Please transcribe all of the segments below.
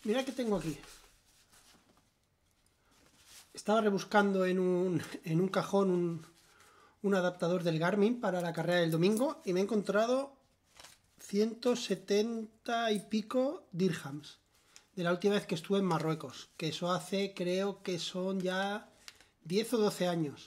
Mira que tengo aquí. Estaba rebuscando en un cajón un adaptador del Garmin para la carrera del domingo y me he encontrado 170 y pico dirhams de la última vez que estuve en Marruecos, que eso hace, creo que son ya 10 o 12 años,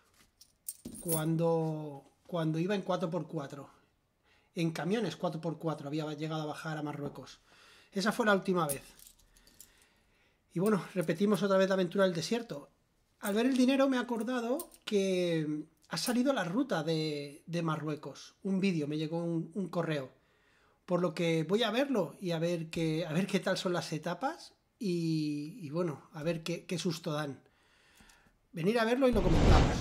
cuando iba en 4x4, en camiones 4x4 había llegado a bajar a Marruecos. Esa fue la última vez. Y bueno, repetimos otra vez la aventura del desierto. Al ver el dinero me he acordado que ha salido la ruta de Marruecos. Un vídeo, me llegó un correo. Por lo que voy a verlo y a ver qué tal son las etapas y bueno, a ver qué susto dan. Venir a verlo y lo comentamos.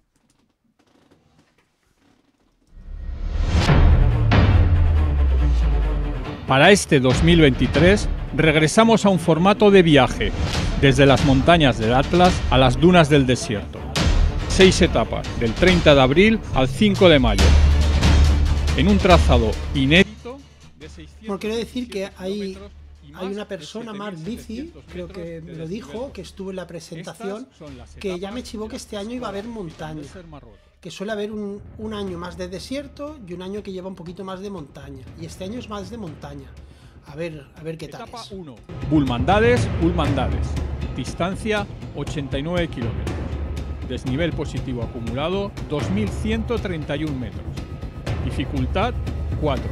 Para este 2023 regresamos a un formato de viaje, desde las montañas del Atlas a las dunas del desierto. 6 etapas, del 30 de abril al 5 de mayo, en un trazado inédito de 600. Bueno, quiero decir que hay una persona, Mark Bici, creo que me lo dijo, que estuvo en la presentación, que ya me chivó que este año iba a haber montaña, que suele haber un año más de desierto y un año que lleva un poquito más de montaña, y este año es más de montaña. A ver qué tal Etapa es. 1. Bulmandades, distancia 89 kilómetros, desnivel positivo acumulado 2.131 metros, dificultad 4.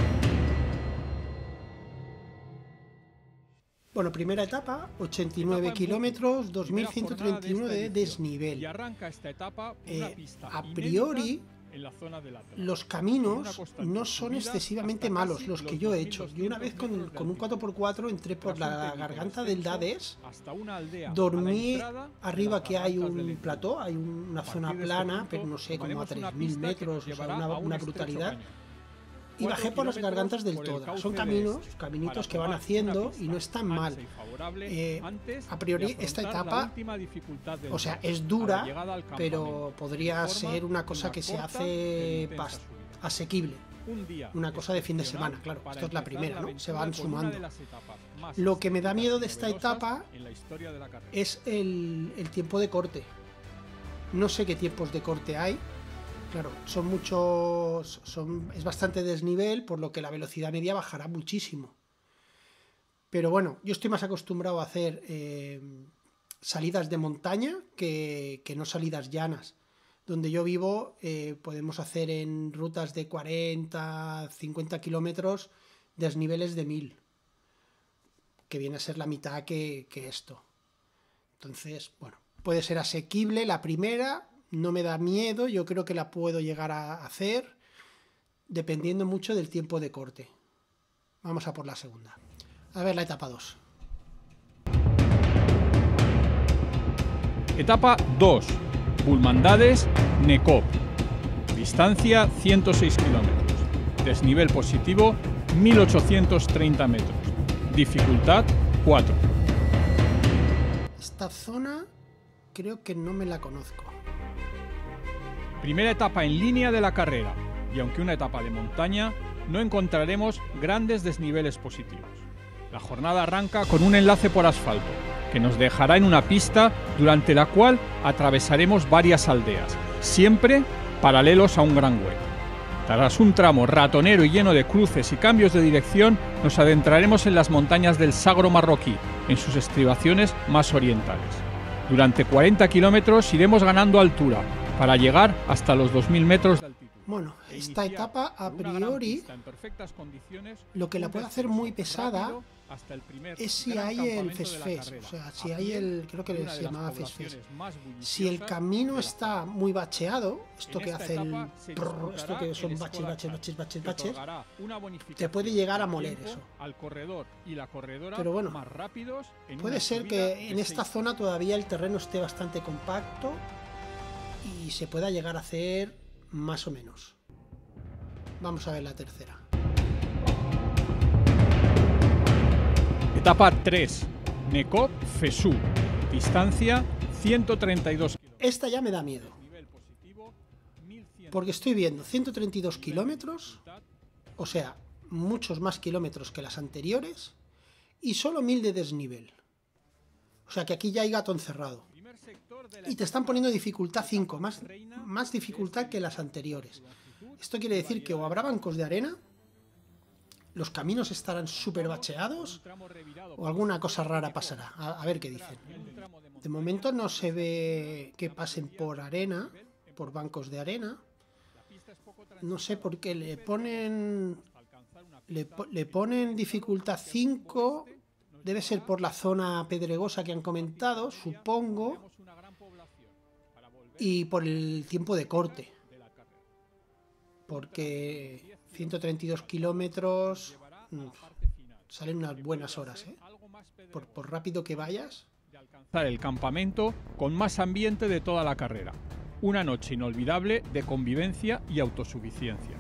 Bueno, primera etapa, 89 kilómetros, 2.131 de desnivel. Y arranca esta etapa una pista a priori, en la zona del Atlas. los caminos no son excesivamente malos, los que yo he hecho. Yo una vez con un 4x4 entré por la garganta del Dades, dormí arriba, que hay un plató, hay una zona plana, pero no sé, como a 3.000 metros, o sea, una brutalidad. Y bajé por las gargantas del Toda. Son caminitos que van haciendo y no están mal. A priori esta etapa, o sea, es dura, pero podría ser una cosa que se hace asequible. Una cosa de fin de semana, claro. Esto es la primera, ¿no? Se van sumando. Lo que me da miedo de esta etapa es el tiempo de corte. No sé qué tiempos de corte hay. Claro, es bastante desnivel, por lo que la velocidad media bajará muchísimo. Pero bueno, yo estoy más acostumbrado a hacer salidas de montaña que no salidas llanas. Donde yo vivo podemos hacer en rutas de 40, 50 kilómetros desniveles de 1000, que viene a ser la mitad que esto. Entonces, bueno, puede ser asequible la primera. No me da miedo, yo creo que la puedo llegar a hacer, dependiendo mucho del tiempo de corte. Vamos a por la segunda. A ver la etapa 2. Etapa 2. Bulmandades, Nekop. Distancia 106 kilómetros. Desnivel positivo 1830 metros. Dificultad 4. Esta zona creo que no me la conozco. Primera etapa en línea de la carrera, y aunque una etapa de montaña, no encontraremos grandes desniveles positivos. La jornada arranca con un enlace por asfalto, que nos dejará en una pista durante la cual atravesaremos varias aldeas, siempre paralelos a un gran hueco. Tras un tramo ratonero y lleno de cruces y cambios de dirección, nos adentraremos en las montañas del Sagro marroquí, en sus estribaciones más orientales. Durante 40 kilómetros iremos ganando altura, para llegar hasta los 2.000 metros de altitud. Bueno, esta etapa a priori lo que la puede hacer muy pesada es si hay el fesfes, o sea, si hay el, creo que se llamaba fesfes. Si el camino está muy bacheado, esto que hace esto que son baches, te puede llegar a moler eso. Pero bueno, puede ser que en esta zona todavía el terreno esté bastante compacto y se pueda llegar a hacer más o menos. Vamos a ver la tercera. Etapa 3. Nekop Fesú. Distancia 132 kilómetros. Esta ya me da miedo. Porque estoy viendo 132 kilómetros, o sea, muchos más kilómetros que las anteriores, y solo 1000 de desnivel. O sea que aquí ya hay gato encerrado. Y te están poniendo dificultad 5, más dificultad que las anteriores. Esto quiere decir que o habrá bancos de arena, los caminos estarán súper bacheados, o alguna cosa rara pasará. A ver qué dicen. De momento no se ve que pasen por arena, por bancos de arena. No sé por qué le ponen dificultad 5. Debe ser por la zona pedregosa que han comentado, supongo. Y por el tiempo de corte. Porque 132 kilómetros salen unas buenas horas, ¿eh? Por rápido que vayas. El campamento con más ambiente de toda la carrera. Una noche inolvidable de convivencia y autosuficiencia.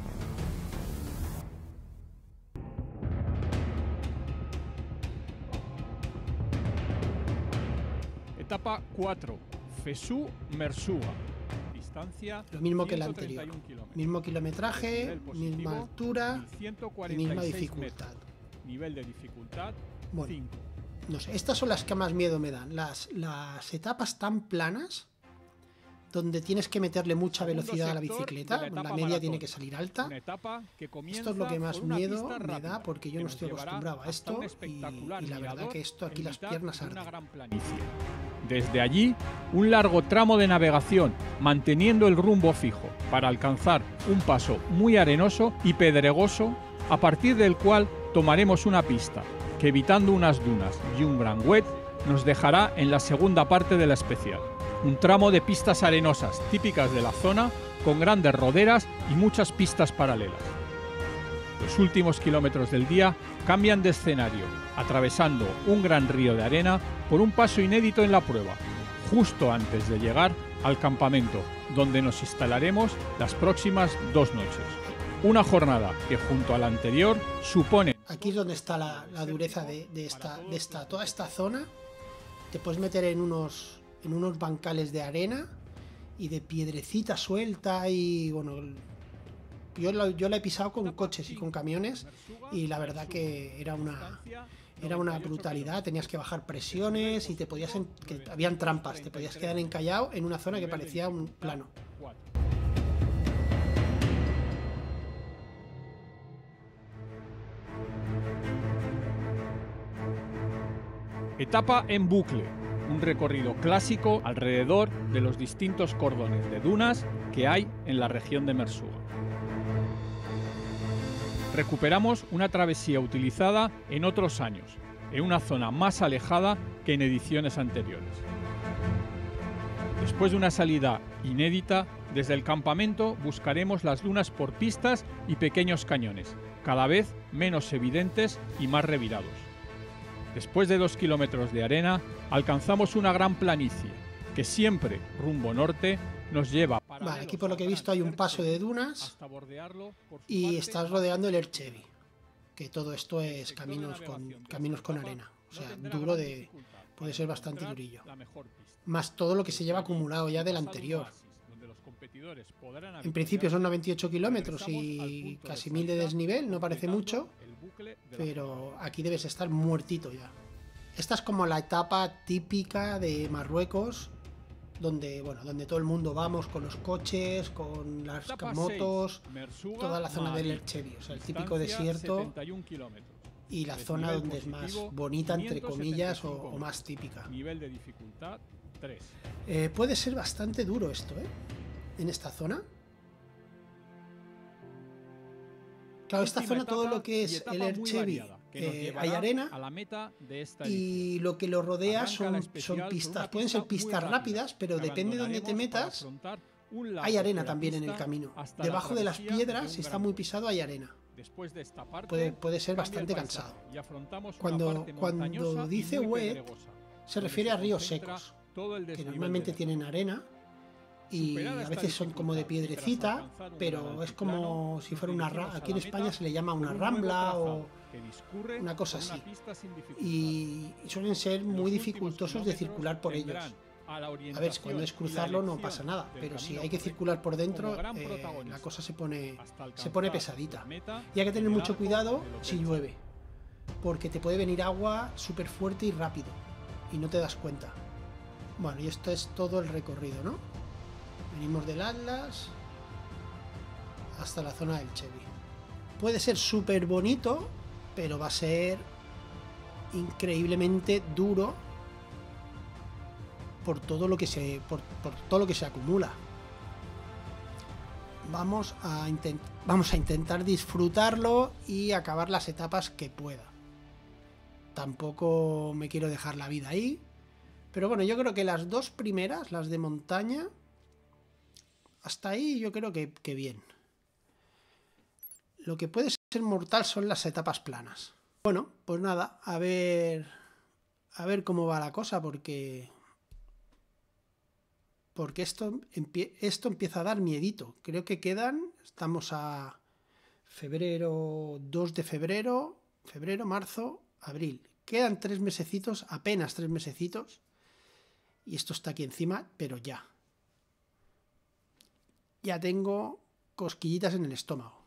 Etapa 4. Fesú-Mersuga. Distancia lo mismo que la anterior. Mismo kilometraje, misma altura y misma dificultad. Nivel de dificultad 5. Bueno, no sé, estas son las que más miedo me dan. Las etapas tan planas, donde tienes que meterle mucha velocidad a la bicicleta, la media tiene que salir alta. Esto es lo que más miedo me da, porque yo no estoy acostumbrado a esto y la verdad que esto aquí las piernas arden. Desde allí, un largo tramo de navegación, manteniendo el rumbo fijo, para alcanzar un paso muy arenoso y pedregoso, a partir del cual tomaremos una pista, que evitando unas dunas y un gran wet, nos dejará en la segunda parte de la especial. Un tramo de pistas arenosas típicas de la zona, con grandes roderas y muchas pistas paralelas. Los últimos kilómetros del día cambian de escenario, atravesando un gran río de arena por un paso inédito en la prueba, justo antes de llegar al campamento, donde nos instalaremos las próximas 2 noches. Una jornada que junto a la anterior supone... Aquí es donde está la dureza de toda esta zona. Te puedes meter en unos bancales de arena y de piedrecita suelta y bueno... Yo la he pisado con coches y con camiones y la verdad que era una brutalidad. Tenías que bajar presiones y que habían trampas, te podías quedar encallado en una zona que parecía un plano. Etapa en bucle, un recorrido clásico alrededor de los distintos cordones de dunas que hay en la región de Mersuga. Recuperamos una travesía utilizada en otros años, en una zona más alejada que en ediciones anteriores. Después de una salida inédita, desde el campamento buscaremos las dunas por pistas y pequeños cañones, cada vez menos evidentes y más revirados. Después de 2 kilómetros de arena, alcanzamos una gran planicie, que siempre, rumbo norte, nos lleva... Vale, aquí por lo que he visto hay un paso de dunas y estás rodeando el Erchevi, que todo esto es caminos con arena, o sea, puede ser bastante durillo. Más todo lo que se lleva acumulado ya del anterior. En principio son 98 kilómetros y casi 1000 de desnivel, no parece mucho, pero aquí debes estar muertito ya. Esta es como la etapa típica de Marruecos, donde todo el mundo vamos con los coches, con las motos, toda la zona del Erchevi, o sea, el típico desierto y la zona donde es más bonita, entre comillas, o más típica. Nivel de dificultad 3. Puede ser bastante duro esto, en esta zona. Claro, esta zona, todo lo que es el Erchevi, hay arena y lo que lo rodea son pistas. Pueden ser pistas rápidas, pero depende de dónde te metas, hay arena también en el camino. Debajo de las piedras, si está muy pisado, hay arena. Puede ser bastante cansado. Cuando dice wet, se refiere a ríos secos, que normalmente tienen arena. Y a veces son como de piedrecita, pero es como si fuera aquí en España se le llama una rambla o una cosa así. Y suelen ser muy dificultosos de circular por ellos. A ver, cuando es cruzarlo no pasa nada, pero si hay que circular por dentro, la cosa se pone pesadita. Y hay que tener mucho cuidado si llueve, porque te puede venir agua súper fuerte y rápido y no te das cuenta. Bueno, y esto es todo el recorrido, ¿no? Venimos del Atlas hasta la zona del Chevy. Puede ser súper bonito, pero va a ser increíblemente duro por todo lo que se acumula. Vamos a intentar disfrutarlo y acabar las etapas que pueda. Tampoco me quiero dejar la vida ahí, pero bueno, yo creo que las dos primeras, las de montaña, hasta ahí yo creo que bien. Lo que puede ser mortal son las etapas planas. Bueno, pues nada, a ver cómo va la cosa, porque esto empieza a dar miedito. Creo que estamos a febrero, 2 de febrero, marzo, abril. Quedan 3 mesecitos, apenas 3 mesecitos, y esto está aquí encima, pero ya tengo cosquillitas en el estómago.